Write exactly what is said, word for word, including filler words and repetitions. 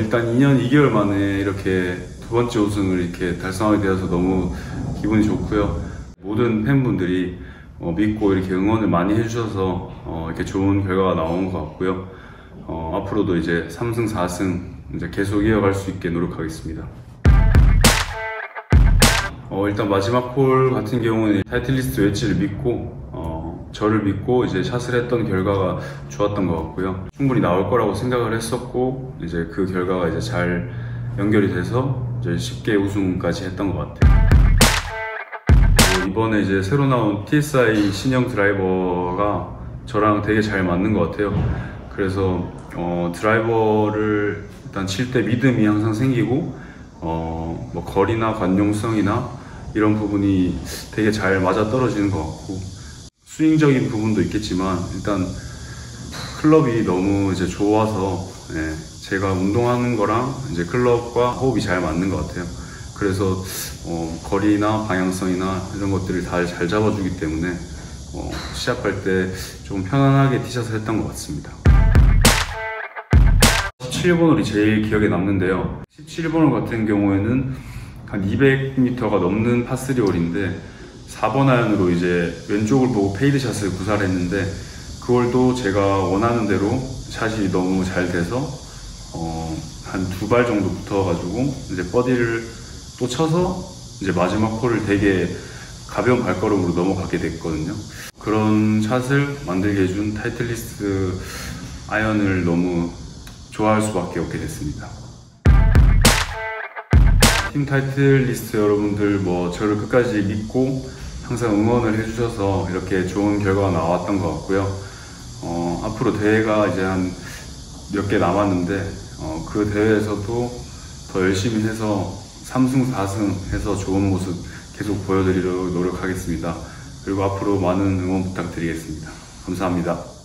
일단 이 년 이 개월 만에 이렇게 두 번째 우승을 이렇게 달성하게 되어서 너무 기분이 좋고요. 모든 팬분들이 어, 믿고 이렇게 응원을 많이 해주셔서 어, 이렇게 좋은 결과가 나온 것 같고요. 어, 앞으로도 이제 삼 승 사 승 이제 계속 이어갈 수 있게 노력하겠습니다. 어, 일단 마지막 홀 같은 경우는 타이틀리스트 웨지를 믿고 어, 저를 믿고 이제 샷을 했던 결과가 좋았던 것 같고요. 충분히 나올 거라고 생각을 했었고 이제 그 결과가 이제 잘 연결이 돼서 이제 쉽게 우승까지 했던 것 같아요. 어, 이번에 이제 새로 나온 티에스아이 신형 드라이버가 저랑 되게 잘 맞는 것 같아요. 그래서 어, 드라이버를 일단 칠 때 믿음이 항상 생기고 어, 뭐 거리나 관용성이나 이런 부분이 되게 잘 맞아 떨어지는 것 같고 스윙적인 부분도 있겠지만 일단 클럽이 너무 이제 좋아서 예, 제가 운동하는 거랑 이제 클럽과 호흡이 잘 맞는 것 같아요. 그래서 어, 거리나 방향성이나 이런 것들을 다 잘 잡아주기 때문에 어, 시합할 때 좀 편안하게 티샷을 했던 것 같습니다. 십칠 번 홀이 제일 기억에 남는데요. 십칠 번 홀 같은 경우에는 한 이백 미터가 넘는 파쓰리 홀인데 사 번 아이언으로 이제 왼쪽을 보고 페이드샷을 구사를 했는데 그 홀도 제가 원하는 대로 샷이 너무 잘 돼서 어, 한 두 발 정도 붙어가지고 이제 버디를 또 쳐서 이제 마지막 홀을 되게 가벼운 발걸음으로 넘어가게 됐거든요. 그런 샷을 만들게 해준 타이틀리스트 아이언을 너무 좋아할 수밖에 없게 됐습니다. 팀 타이틀리스트 여러분들 뭐 저를 끝까지 믿고 항상 응원을 해주셔서 이렇게 좋은 결과가 나왔던 것 같고요. 어, 앞으로 대회가 이제 한 몇 개 남았는데 어, 그 대회에서도 더 열심히 해서 삼 승 사 승 해서 좋은 모습 계속 보여드리려고 노력하겠습니다. 그리고 앞으로 많은 응원 부탁드리겠습니다. 감사합니다.